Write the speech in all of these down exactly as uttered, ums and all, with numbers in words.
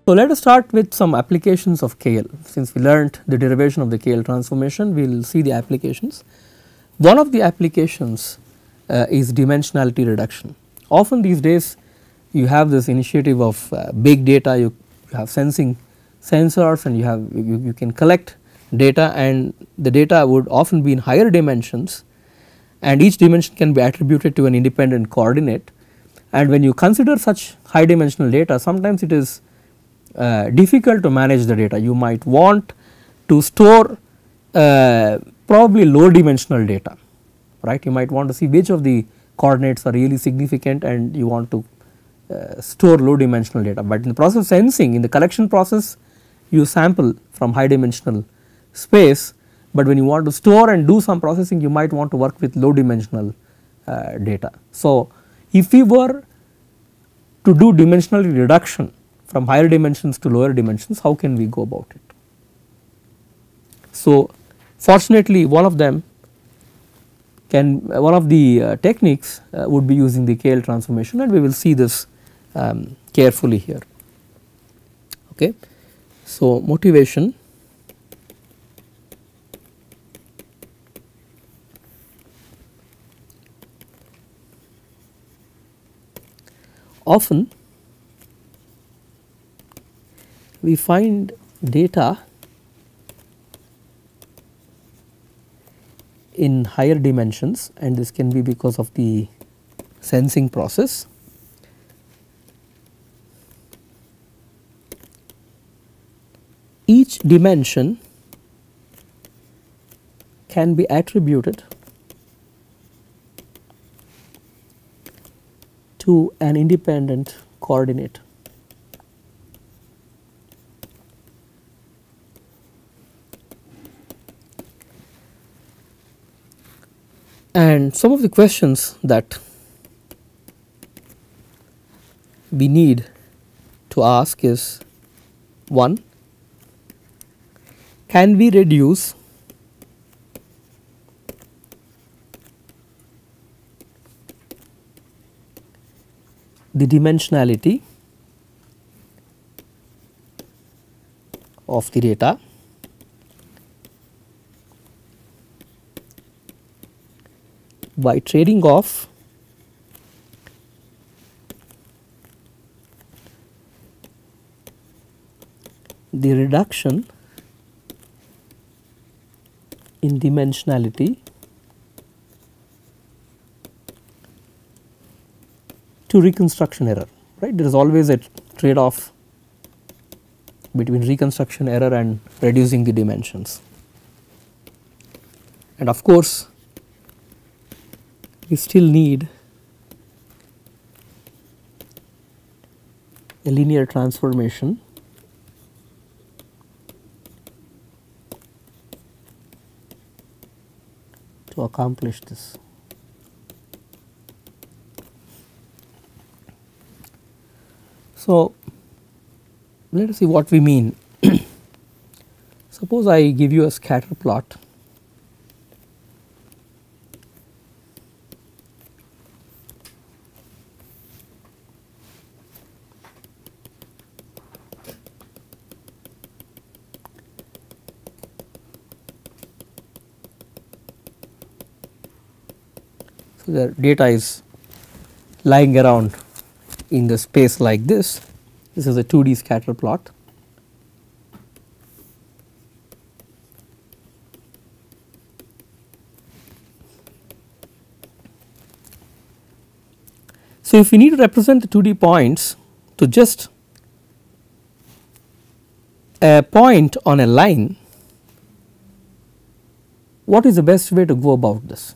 So, let us start with some applications of K L. Since we learnt the derivation of the K L transformation, we will see the applications. One of the applications uh, is dimensionality reduction. Often these days you have this initiative of uh, big data, you, you have sensing sensors and you have you, you can collect data, and the data would often be in higher dimensions, and each dimension can be attributed to an independent coordinate. And when you consider such high dimensional data, sometimes it is uh, difficult to manage the data. You might want to store uh, probably low dimensional data, right. You might want to see which of the coordinates are really significant and you want to uh, store low dimensional data. But in the process of sensing, in the collection process, you sample from high dimensional space, but when you want to store and do some processing, you might want to work with low dimensional uh, data. So, if we were to do dimensional reduction from higher dimensions to lower dimensions, how can we go about it? So, fortunately one of them can uh, one of the uh, techniques uh, would be using the K L transformation, and we will see this um, carefully here. Okay. So, motivation. Often we find data in higher dimensions, and this can be because of the sensing process. Each dimension can be attributed to an independent coordinate. And some of the questions that we need to ask is, one, can we reduce the dimensionality of the data by trading off the reduction in dimensionality to reconstruction error, right. There is always a trade off between reconstruction error and reducing the dimensions. And of course, we still need a linear transformation to accomplish this. So, let us see what we mean. Suppose I give you a scatter plot . So, the data is lying around in the space like this. This is a two D scatter plot. So, if we need to represent the two D points to just a point on a line, what is the best way to go about this?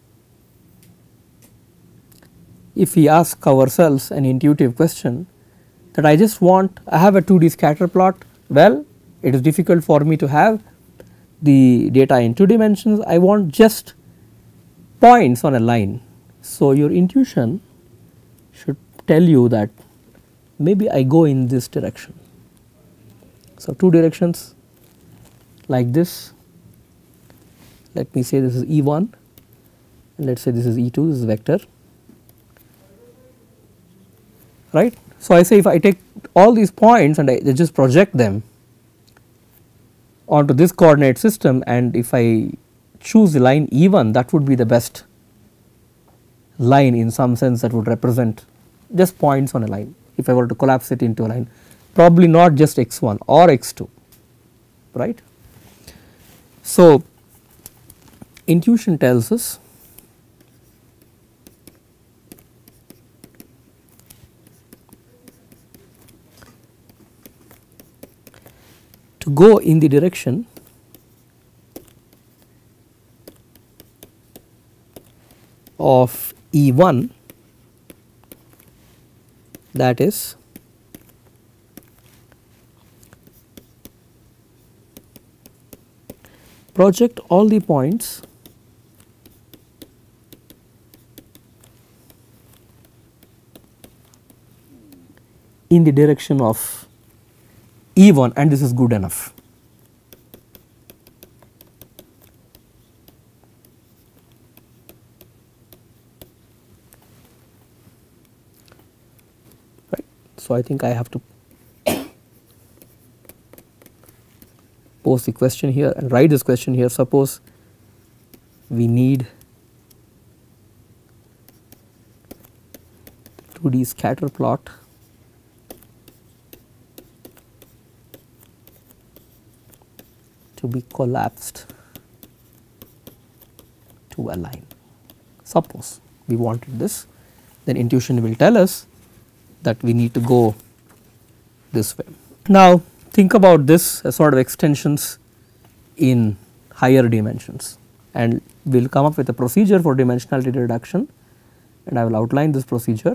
If we ask ourselves an intuitive question that I just want, I have a two D scatter plot, well, it is difficult for me to have the data in two dimensions, I want just points on a line. So, your intuition should tell you that maybe I go in this direction. So, two directions like this, let me say this is E one and let us say this is E two, this is vector, right. So, I say if I take all these points and I just project them onto this coordinate system, and if I choose the line E one, that would be the best line in some sense, that would represent just points on a line if I were to collapse it into a line, probably not just x one or x two, right. So, intuition tells us to go in the direction of E one, that is project all the points in the direction of E one, and this is good enough. Right. So, I think I have to pose the question here and write this question here. Suppose we need two D scatter plot to be collapsed to a line. Suppose we wanted this, then intuition will tell us that we need to go this way. Now, think about this as sort of extensions in higher dimensions, and we will come up with a procedure for dimensionality reduction, and I will outline this procedure.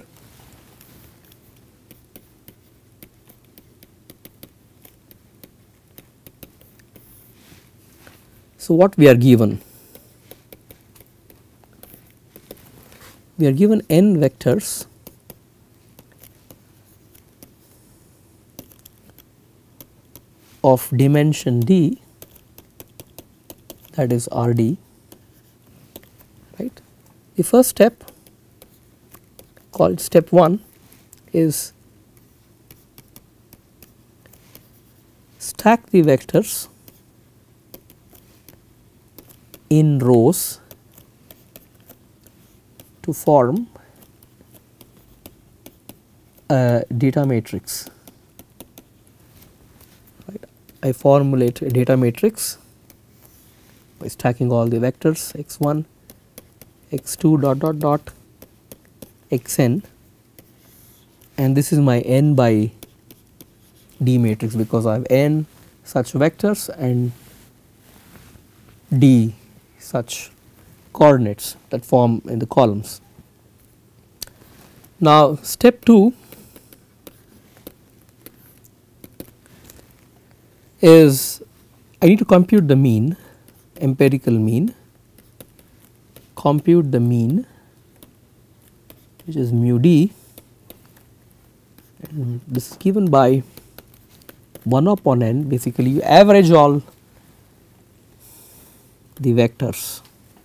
So, what we are given? We are given n vectors of dimension d, that is R D, right. The first step, called step one, is stack the vectors in rows to form a data matrix. Right. I formulate a data matrix by stacking all the vectors x one, x two dot dot dot xn, and this is my n by d matrix, because I have n such vectors and d such coordinates that form in the columns. Now, step two is I need to compute the mean, empirical mean, compute the mean, which is mu d, and this is given by one upon n. Basically, you average all the vectors,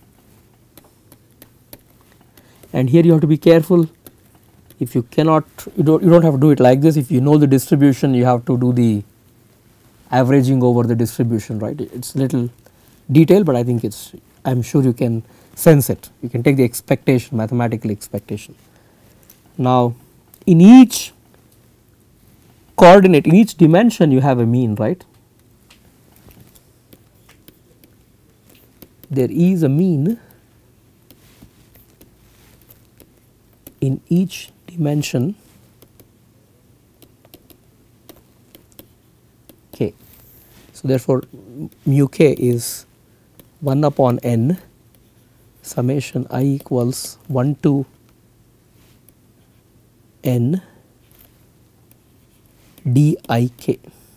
and here you have to be careful. If you cannot, you don't you don't have to do it like this. If you know the distribution, you have to do the averaging over the distribution, right. It's little detail, but I think it's, I am sure you can sense it. You can take the expectation, mathematical expectation. Now, in each coordinate, in each dimension, you have a mean, right. There is a mean in each dimension k. So, therefore, mu k is one upon n summation I equals one to n dik,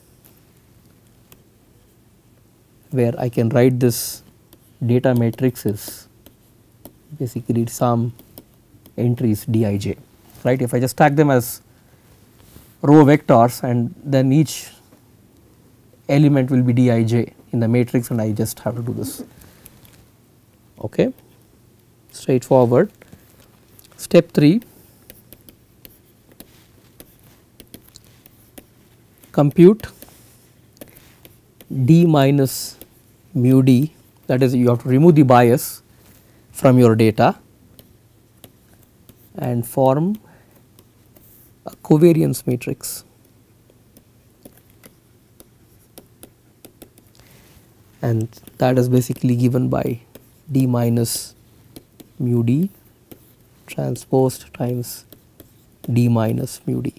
where I can write this data matrix is basically some entries dij, right. If I just stack them as row vectors, and then each element will be dij in the matrix, and I just have to do this, okay, straightforward. Step three, compute d minus mu d, that is you have to remove the bias from your data and form a covariance matrix. And that is basically given by d minus mu d transposed times d minus mu d.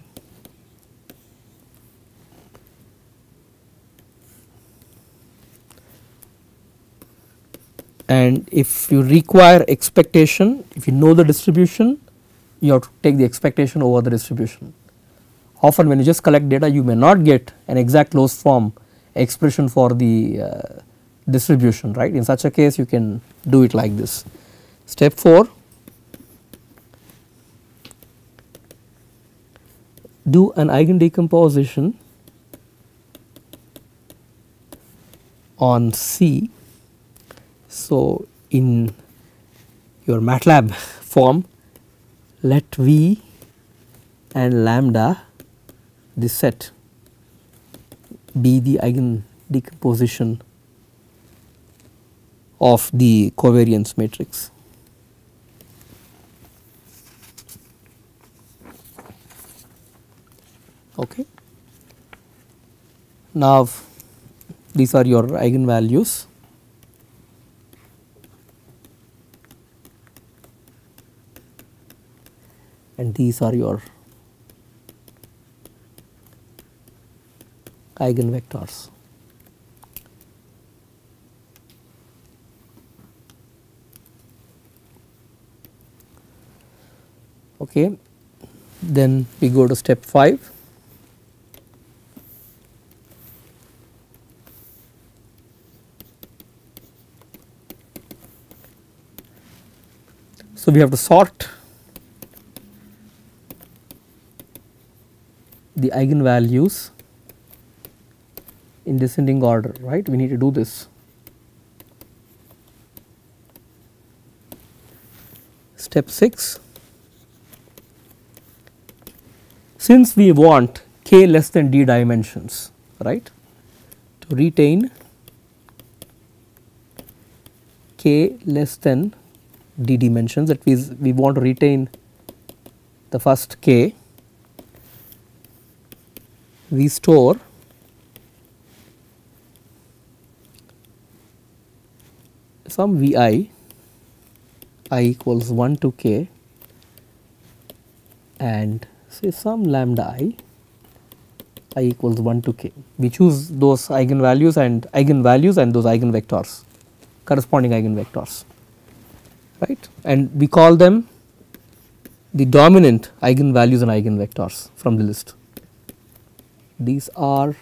And if you require expectation, if you know the distribution, you have to take the expectation over the distribution. Often when you just collect data, you may not get an exact closed form expression for the uh, distribution, right. In such a case you can do it like this. Step four, do an eigen decomposition on C. So, in your MATLAB form, let V and lambda, this set, be the eigen decomposition of the covariance matrix. Okay. Now, these are your eigenvalues. And these are your eigenvectors. Okay. Then we go to step five. So, we have to sort the eigenvalues in descending order, right. We need to do this. Step six, since we want k less than d dimensions, right, to retain k less than d dimensions, that means we want to retain the first k, we store some V I, I equals one to k, and say some lambda I, I equals one to k. We choose those eigenvalues and eigenvalues and those eigenvectors, corresponding eigenvectors, right, and we call them the dominant eigenvalues and eigenvectors from the list. These are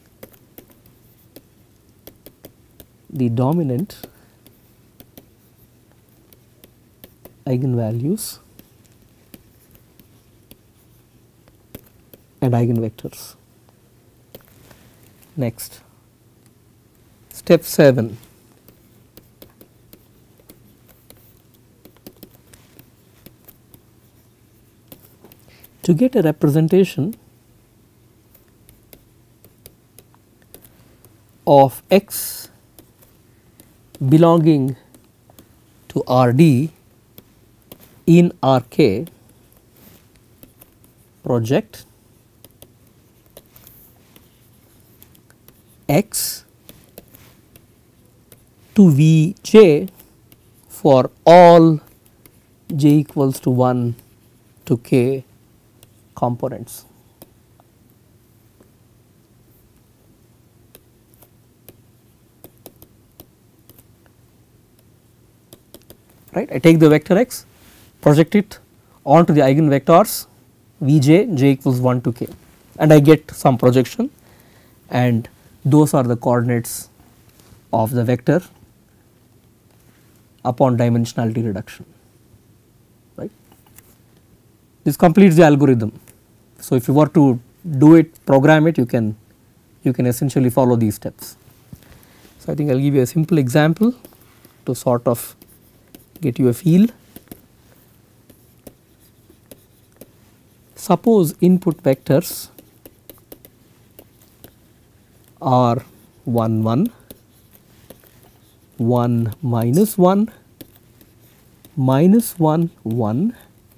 the dominant eigenvalues and eigenvectors. Next, step seven. To get a representation of x belonging to R D in R K, project x to V j for all j equals to one to k components. Right, I take the vector x, project it onto the eigenvectors Vj, j equals one to k, and I get some projection, and those are the coordinates of the vector upon dimensionality reduction, right. This completes the algorithm. So, if you were to do it, program it, you can you can essentially follow these steps. So, I think I will give you a simple example to sort of get you a feel. Suppose input vectors are one one, one minus one, minus one one,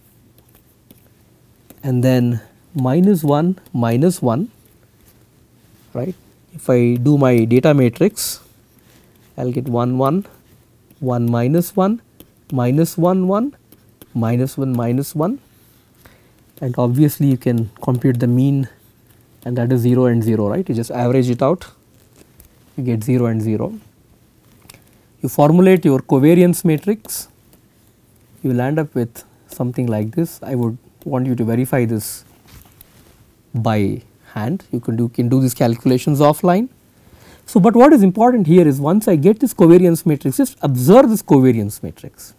and then minus one minus one, right. If I do my data matrix, I will get one one, one minus one, minus one one, minus one minus one, and obviously you can compute the mean, and that is zero and zero, right. You just average it out, you get zero and zero. You formulate your covariance matrix, you will end up with something like this. I would want you to verify this by hand, you can do, can do these calculations offline. So, but what is important here is once I get this covariance matrix, just observe this covariance matrix.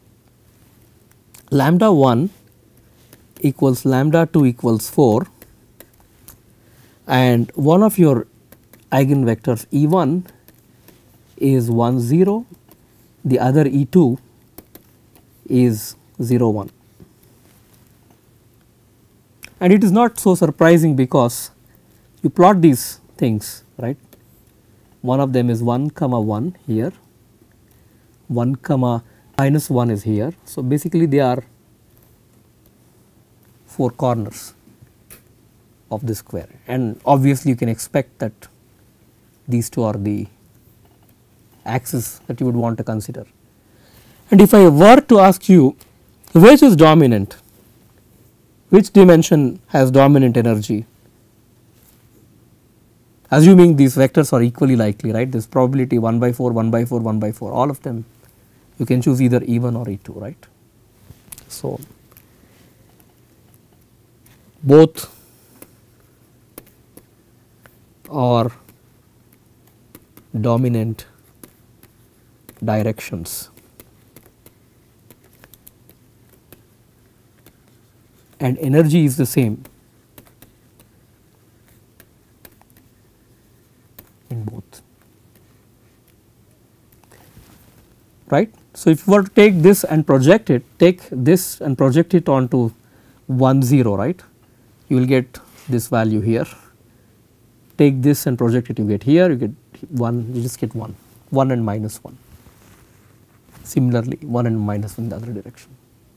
Lambda one equals lambda two equals four, and one of your eigenvectors E one is one zero, the other E two is zero one. And it is not so surprising because you plot these things, right. One of them is one comma one here, one comma minus one is here. So, basically they are four corners of this square, and obviously you can expect that these two are the axes that you would want to consider. And if I were to ask you which is dominant, which dimension has dominant energy, assuming these vectors are equally likely, right, this probability one by four, one by four, one by four, all of them you can choose either E one or E two, right. So, both are dominant directions, and energy is the same in both, right. So, if you were to take this and project it, take this and project it onto one zero, right, you will get this value here. Take this and project it, you get here, you get one, you just get one, one and minus one. Similarly, one and minus one in the other direction.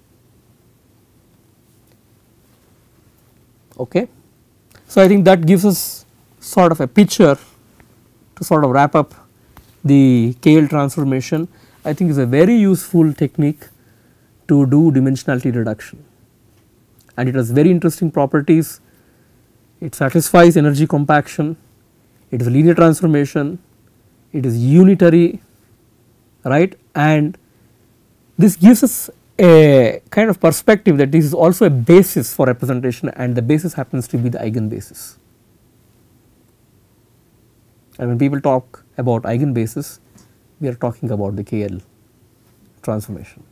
Okay. So, I think that gives us sort of a picture to sort of wrap up the K L transformation. I think is a very useful technique to do dimensionality reduction, and it has very interesting properties. It satisfies energy compaction, it is a linear transformation, it is unitary, right, and this gives us a kind of perspective that this is also a basis for representation, and the basis happens to be the eigenbasis. And when people talk about eigenbasis, we are talking about the K L transformation.